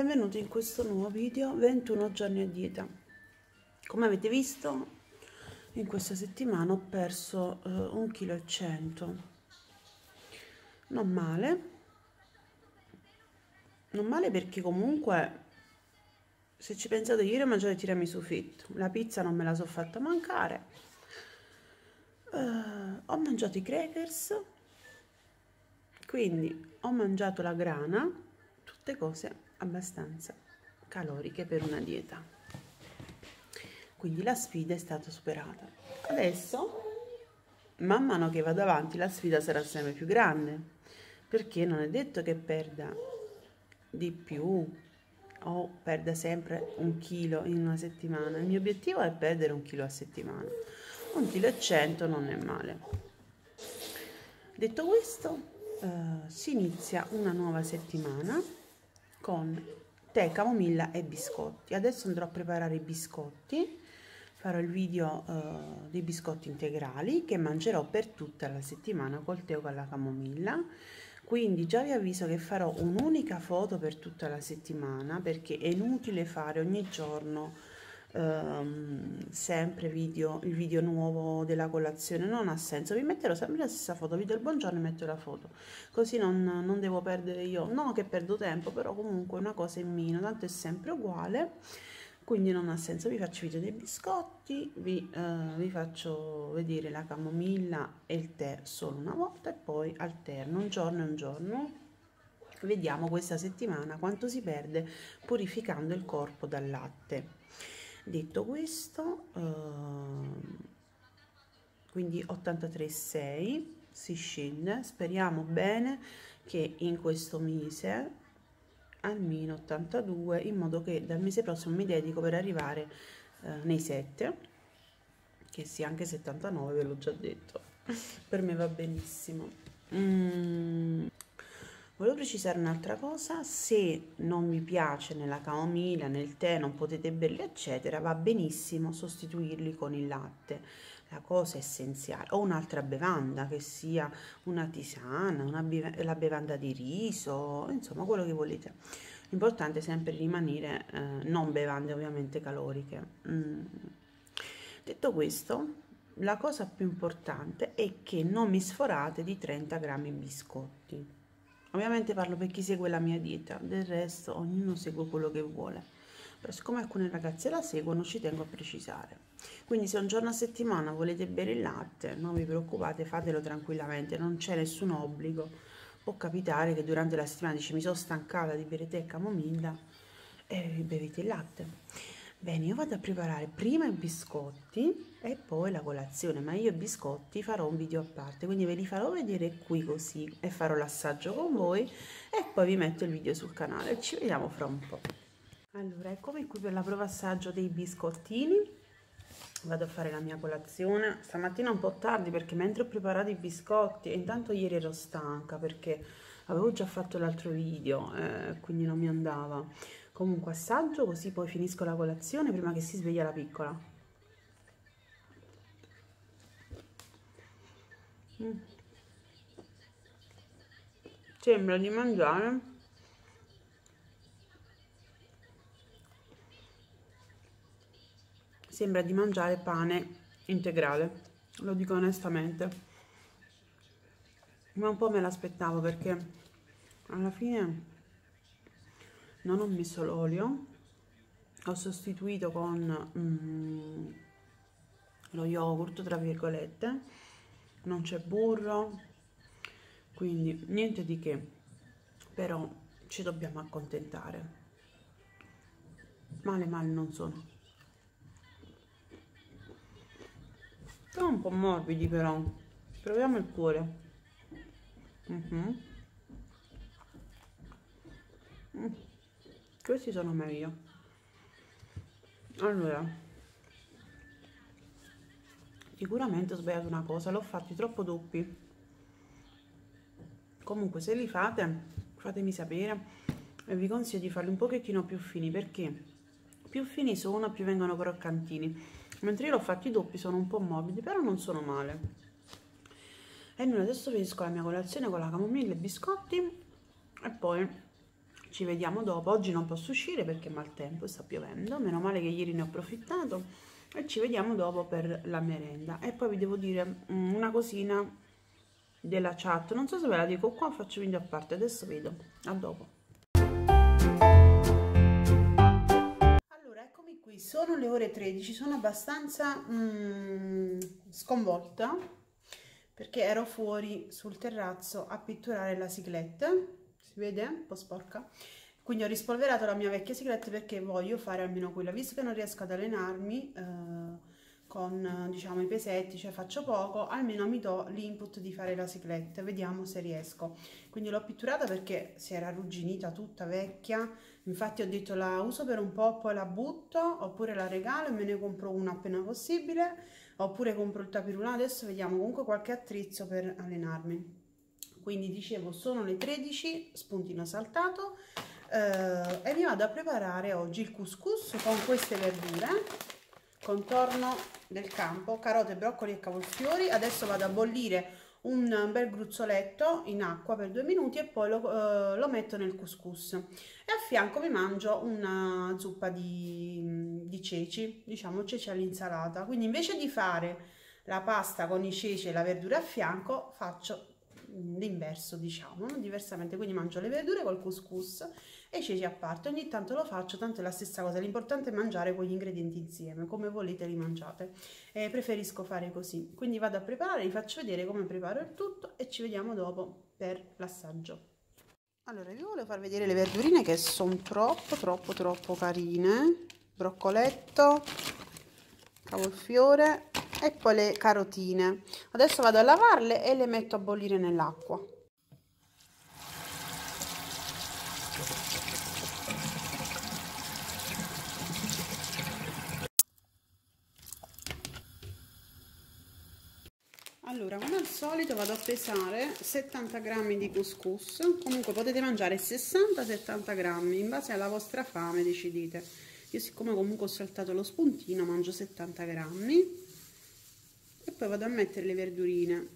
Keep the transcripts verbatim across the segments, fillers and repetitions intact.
Benvenuti in questo nuovo video ventuno giorni a dieta. Come avete visto, in questa settimana ho perso eh, un chilo e cento. Non male, non male perché comunque, se ci pensate, ieri ho mangiato tiramisù fit, la pizza non me la so fatta mancare, eh, ho mangiato i crackers, quindi ho mangiato la grana, tutte cose abbastanza caloriche per una dieta, quindi la sfida è stata superata. Adesso, man mano che vado avanti, la sfida sarà sempre più grande, perché non è detto che perda di più o perda sempre un chilo in una settimana. Il mio obiettivo è perdere un chilo a settimana, un chilo e cento non è male. Detto questo, eh, si inizia una nuova settimana con tè, camomilla e biscotti. Adesso andrò a preparare i biscotti, farò il video uh, dei biscotti integrali che mangerò per tutta la settimana col tè o con la camomilla. Quindi già vi avviso che farò un'unica foto per tutta la settimana, perché è inutile fare ogni giorno um, sempre video, il video nuovo della colazione, non ha senso. Vi metterò sempre la stessa foto, video il buongiorno e metto la foto, così non, non devo perdere io, no che perdo tempo, però comunque una cosa in meno, tanto è sempre uguale, quindi non ha senso. Vi faccio video dei biscotti, vi, uh, vi faccio vedere la camomilla e il tè solo una volta e poi alterno un giorno e un giorno. Vediamo questa settimana quanto si perde purificando il corpo dal latte. Detto questo, uh, quindi ottantatré virgola sei si scende, speriamo bene che in questo mese almeno ottantadue, in modo che dal mese prossimo mi dedico per arrivare uh, nei sette, che sia anche settantanove, ve l'ho già detto, per me va benissimo. Mm. Volevo precisare un'altra cosa: se non vi piace nella camomilla, nel tè, non potete berli eccetera, va benissimo sostituirli con il latte, la cosa essenziale, o un'altra bevanda, che sia una tisana, una beve la bevanda di riso, insomma quello che volete. L'importante è sempre rimanere eh, non bevande ovviamente caloriche. Mm. Detto questo, la cosa più importante è che non mi sforate di trenta grammi biscotti. Ovviamente parlo per chi segue la mia dieta, del resto ognuno segue quello che vuole, però siccome alcune ragazze la seguono ci tengo a precisare. Quindi se un giorno a settimana volete bere il latte, non vi preoccupate, fatelo tranquillamente, non c'è nessun obbligo. Può capitare che durante la settimana dici mi sono stancata di bere tè e camomilla e bevete il latte. Bene, io vado a preparare prima i biscotti e poi la colazione, ma io i biscotti farò un video a parte, quindi ve li farò vedere qui così e farò l'assaggio con voi e poi vi metto il video sul canale. Ci vediamo fra un po'. Allora, eccomi qui per la prova assaggio dei biscottini. Vado a fare la mia colazione. Stamattina un po' tardi perché mentre ho preparato i biscotti, e intanto ieri ero stanca perché avevo già fatto l'altro video, eh, quindi non mi andava. Comunque assaggio così poi finisco la colazione prima che si sveglia la piccola. Mm. Sembra di mangiare sembra di mangiare pane integrale, lo dico onestamente, ma un po' me l'aspettavo perché alla fine non ho messo l'olio, ho sostituito con mm, lo yogurt tra virgolette, non c'è burro, quindi niente di che, però ci dobbiamo accontentare, male male non sono. Sono un po' morbidi però, proviamo il cuore. Uh-huh. Mm. Questi sono meglio. Allora, sicuramente ho sbagliato una cosa, l'ho fatti troppo doppi. Comunque se li fate, fatemi sapere e vi consiglio di farli un pochettino più fini, perché più fini sono, più vengono croccantini, mentre io l'ho fatti doppi, sono un po' morbidi, però non sono male. E noi adesso finisco la mia colazione con la camomilla e i biscotti e poi ci vediamo dopo. Oggi non posso uscire perché è maltempo e sta piovendo, meno male che ieri ne ho approfittato, e ci vediamo dopo per la merenda. E poi vi devo dire una cosina della chat, non so se ve la dico qua o faccio video a parte, adesso vedo, a dopo. Allora, eccomi qui, sono le ore tredici, sono abbastanza mm, sconvolta perché ero fuori sul terrazzo a pitturare la cyclette. Si vede? Un po' sporca. Quindi ho rispolverato la mia vecchia cyclette perché voglio fare almeno quella, visto che non riesco ad allenarmi eh, con diciamo i pesetti, cioè faccio poco, almeno mi do l'input di fare la cyclette, vediamo se riesco. Quindi l'ho pitturata perché si era arrugginita tutta vecchia, infatti ho detto la uso per un po', poi la butto, oppure la regalo e me ne compro una appena possibile, oppure compro il tapirulan. Adesso vediamo comunque qualche attrizzo per allenarmi. Quindi dicevo, sono le tredici, spuntino saltato, eh, e mi vado a preparare oggi il couscous con queste verdure, contorno del campo, carote, broccoli e cavolfiori. Adesso vado a bollire un bel gruzzoletto in acqua per due minuti e poi lo, eh, lo metto nel couscous. E a fianco mi mangio una zuppa di, di ceci, diciamo ceci all'insalata. Quindi invece di fare la pasta con i ceci e la verdura a fianco, faccio l'inverso, diciamo, diversamente. Quindi mangio le verdure col couscous e i ceci a parte. Ogni tanto lo faccio, tanto è la stessa cosa, l'importante è mangiare quegli ingredienti insieme, come volete li mangiate. Eh, preferisco fare così. Quindi vado a preparare, vi faccio vedere come preparo il tutto e ci vediamo dopo per l'assaggio. Allora, vi volevo far vedere le verdurine che sono troppo troppo troppo carine. Broccoletto, cavolfiore e poi le carotine. Adesso vado a lavarle e le metto a bollire nell'acqua. Allora, come al solito vado a pesare settanta grammi di couscous. Comunque potete mangiare sessanta settanta grammi, in base alla vostra fame decidete. Io, siccome comunque ho saltato lo spuntino, mangio settanta grammi. E poi vado a mettere le verdurine.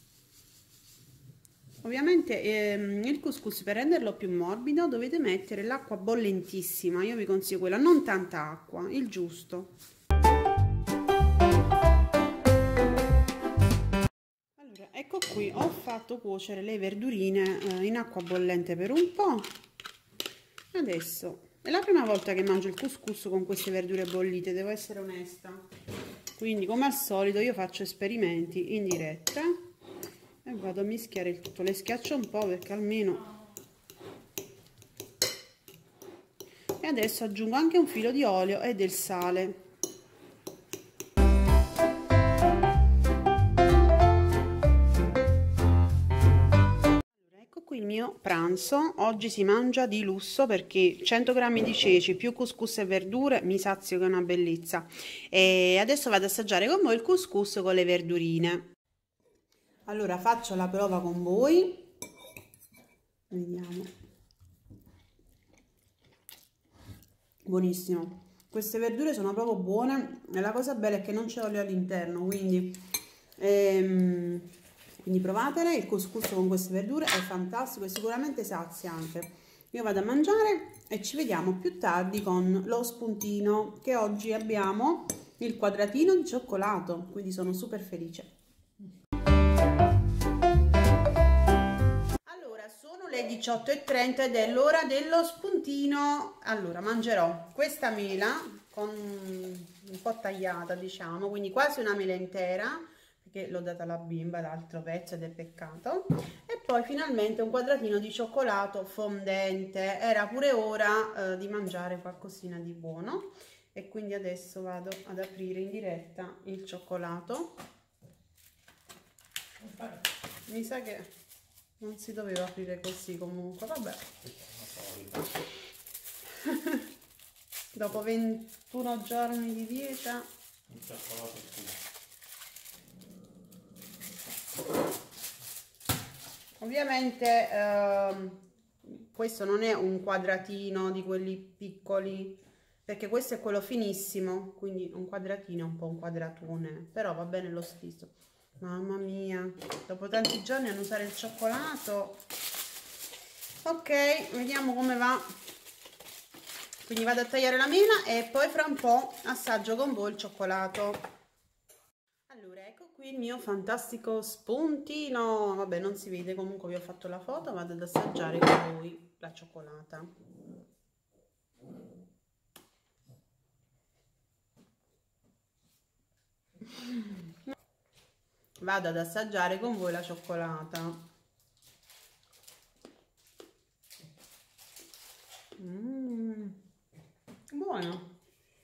Ovviamente ehm, il couscous, per renderlo più morbido, dovete mettere l'acqua bollentissima. Io vi consiglio quella, non tanta acqua, il giusto. Allora, ecco qui, ho fatto cuocere le verdurine eh, in acqua bollente per un po'. Adesso è la prima volta che mangio il couscous con queste verdure bollite, devo essere onesta. Quindi, come al solito, io faccio esperimenti in diretta e vado a mischiare il tutto. Le schiaccio un po' perché almeno... E adesso aggiungo anche un filo di olio e del sale. Qui il mio pranzo. Oggi si mangia di lusso perché cento grammi di ceci più couscous e verdure mi sazio, che è una bellezza. E adesso vado ad assaggiare con voi il couscous con le verdurine. Allora faccio la prova con voi, vediamo. Buonissimo, queste verdure sono proprio buone e la cosa bella è che non c'è olio all'interno, quindi ehm, quindi provatele. Il couscous con queste verdure è fantastico e sicuramente sazia anche. Io vado a mangiare e ci vediamo più tardi con lo spuntino, che oggi abbiamo il quadratino di cioccolato, quindi sono super felice. Allora, sono le diciotto e trenta ed è l'ora dello spuntino. Allora, mangerò questa mela con un po' tagliata, diciamo, quindi quasi una mela intera, che l'ho data alla bimba, l'altro pezzo, ed è peccato. E poi finalmente un quadratino di cioccolato fondente. Era pure ora eh, di mangiare qualcosina di buono e quindi adesso vado ad aprire in diretta il cioccolato. Mi sa che non si doveva aprire così, comunque vabbè. Dopo ventuno giorni di dieta il cioccolato. Ovviamente ehm, questo non è un quadratino di quelli piccoli, perché questo è quello finissimo, quindi un quadratino è un po' un quadratone, però va bene lo stesso. Mamma mia, dopo tanti giorni a usare il cioccolato Ok, vediamo come va. Quindi vado a tagliare la mela e poi fra un po' assaggio con voi il cioccolato. Allora, ecco qui il mio fantastico spuntino. Vabbè, non si vede, comunque vi ho fatto la foto, vado ad assaggiare con voi la cioccolata. Vado ad assaggiare con voi la cioccolata. Mm, buono.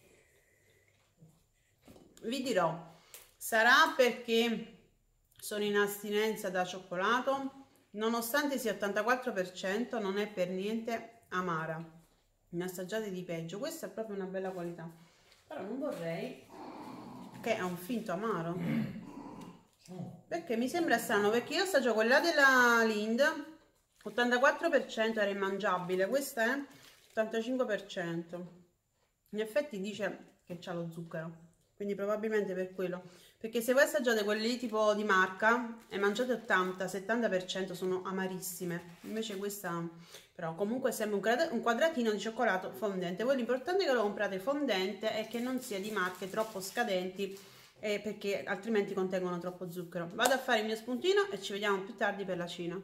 Vi dirò, sarà perché sono in astinenza da cioccolato, nonostante sia ottantaquattro per cento non è per niente amara. Ne assaggiate di peggio, questa è proprio una bella qualità, però non vorrei che è un finto amaro, perché mi sembra strano, perché io assaggio quella della Lind, ottantaquattro per cento era immangiabile, questa è ottantacinque per cento. In effetti dice che c'ha lo zucchero, quindi probabilmente per quello, perché se voi assaggiate quelli tipo di marca e mangiate ottanta settanta per cento sono amarissime, invece questa però comunque sembra un quadratino di cioccolato fondente. Voi l'importante è che lo comprate fondente e che non sia di marche troppo scadenti, eh, perché altrimenti contengono troppo zucchero. Vado a fare il mio spuntino e ci vediamo più tardi per la cena.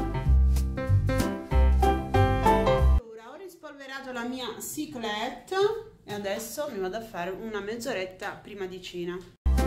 Allora, ho rispolverato la mia ciclette e adesso mi vado a fare una mezz'oretta prima di cena.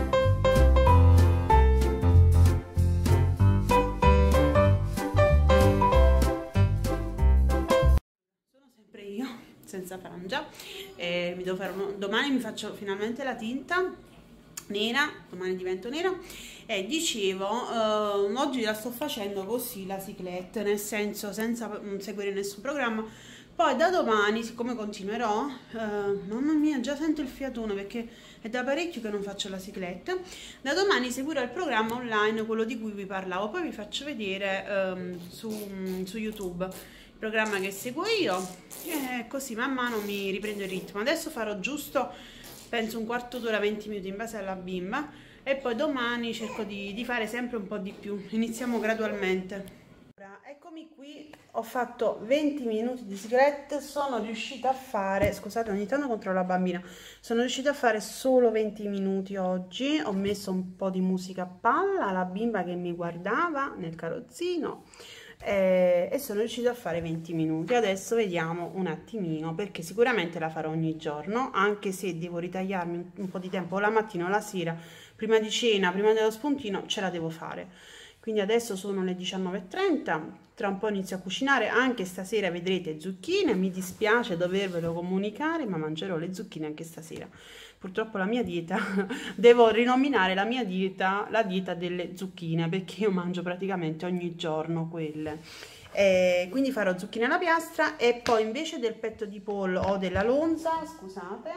Sono sempre io, senza frangia, e mi devo fare uno, domani mi faccio finalmente la tinta nera, domani divento nera, e dicevo, eh, oggi la sto facendo così la ciclette, nel senso senza seguire nessun programma. Poi da domani, siccome continuerò, eh, mamma mia, già sento il fiatone perché è da parecchio che non faccio la ciclette, da domani seguirò il programma online, quello di cui vi parlavo, poi vi faccio vedere ehm, su, su YouTube il programma che seguo io, e così man mano mi riprendo il ritmo. Adesso farò giusto, penso, un quarto d'ora, venti minuti in base alla bimba, e poi domani cerco di, di fare sempre un po' di più, iniziamo gradualmente. Eccomi qui, ho fatto venti minuti di ciclette, sono riuscita a fare, scusate ogni tanto controllo la bambina, sono riuscita a fare solo venti minuti oggi, ho messo un po' di musica a palla, la bimba che mi guardava nel carrozzino, eh, e sono riuscita a fare venti minuti. Adesso vediamo un attimino, perché sicuramente la farò ogni giorno, anche se devo ritagliarmi un, un po' di tempo la mattina o la sera, prima di cena, prima dello spuntino, ce la devo fare. Quindi adesso sono le diciannove e trenta, tra un po' inizio a cucinare, anche stasera vedrete zucchine, mi dispiace dovervelo comunicare, ma mangerò le zucchine anche stasera. Purtroppo la mia dieta, devo rinominare la mia dieta, la dieta delle zucchine, perché io mangio praticamente ogni giorno quelle. E quindi farò zucchine alla piastra e poi invece del petto di pollo o della lonza, scusate,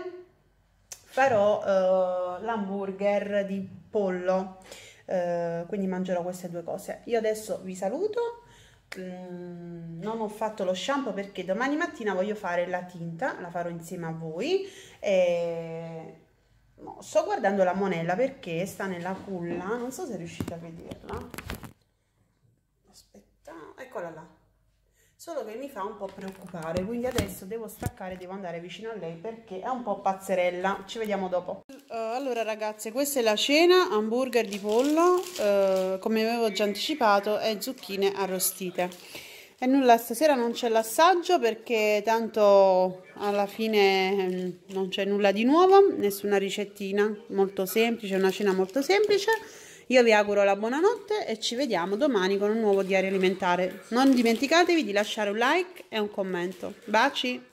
farò uh, l'hamburger di pollo. Uh, quindi mangerò queste due cose. Io adesso vi saluto, mm, non ho fatto lo shampoo perché domani mattina voglio fare la tinta, la farò insieme a voi, e no, sto guardando la monella perché sta nella culla, non so se riuscite a vederla, aspetta, eccola là, solo che mi fa un po' preoccupare, quindi adesso devo staccare, devo andare vicino a lei perché è un po' pazzerella. Ci vediamo dopo. Uh, allora ragazze, questa è la cena, hamburger di pollo, uh, come avevo già anticipato, e zucchine arrostite. E nulla, stasera non c'è l'assaggio perché tanto alla fine non c'è nulla di nuovo, nessuna ricettina, molto semplice, una cena molto semplice. Io vi auguro la buonanotte e ci vediamo domani con un nuovo diario alimentare. Non dimenticatevi di lasciare un like e un commento. Baci!